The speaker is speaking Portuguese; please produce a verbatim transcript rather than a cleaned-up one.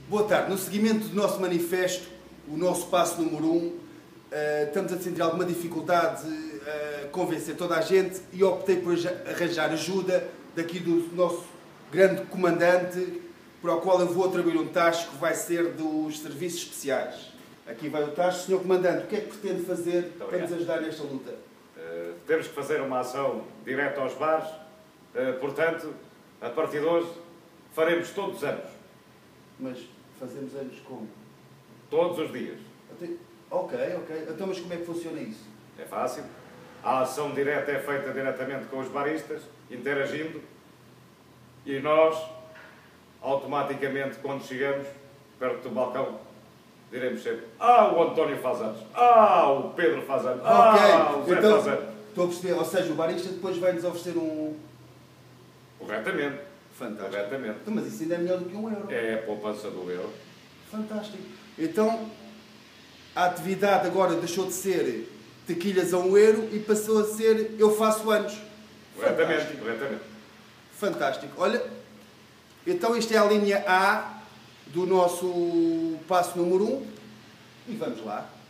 Boa tarde. No seguimento do nosso manifesto, o nosso passo número um, uh, estamos a sentir alguma dificuldade a uh, convencer toda a gente e optei por arranjar ajuda daqui do nosso grande comandante, para o qual eu vou atribuir um tacho que vai ser dos serviços especiais. Aqui vai o tacho. senhor Comandante, o que é que pretende fazer para nos ajudar nesta luta? Uh, temos que fazer uma ação direta aos bares, uh, portanto, a partir de hoje, faremos todos os anos. Mas fazemos anos como? Todos os dias. Até... Ok, ok. Então, mas como é que funciona isso? É fácil. A ação direta é feita diretamente com os baristas, interagindo, e nós, automaticamente, quando chegamos perto do balcão, diremos sempre: ah, o António faz anos, ah, o Pedro faz anos, ah, okay. o Zé então, faz anos. Estou a perceber, ou seja, o barista depois vai-nos oferecer um... Corretamente. Fantástico. Corretamente. Então, mas isso ainda é melhor do que um euro. É a poupança do euro. Fantástico. Então, a atividade agora deixou de ser tequilhas a um euro e passou a ser eu faço anos. Corretamente, Fantástico. corretamente. Fantástico. Olha, então isto é a linha A do nosso passo número um e vamos lá.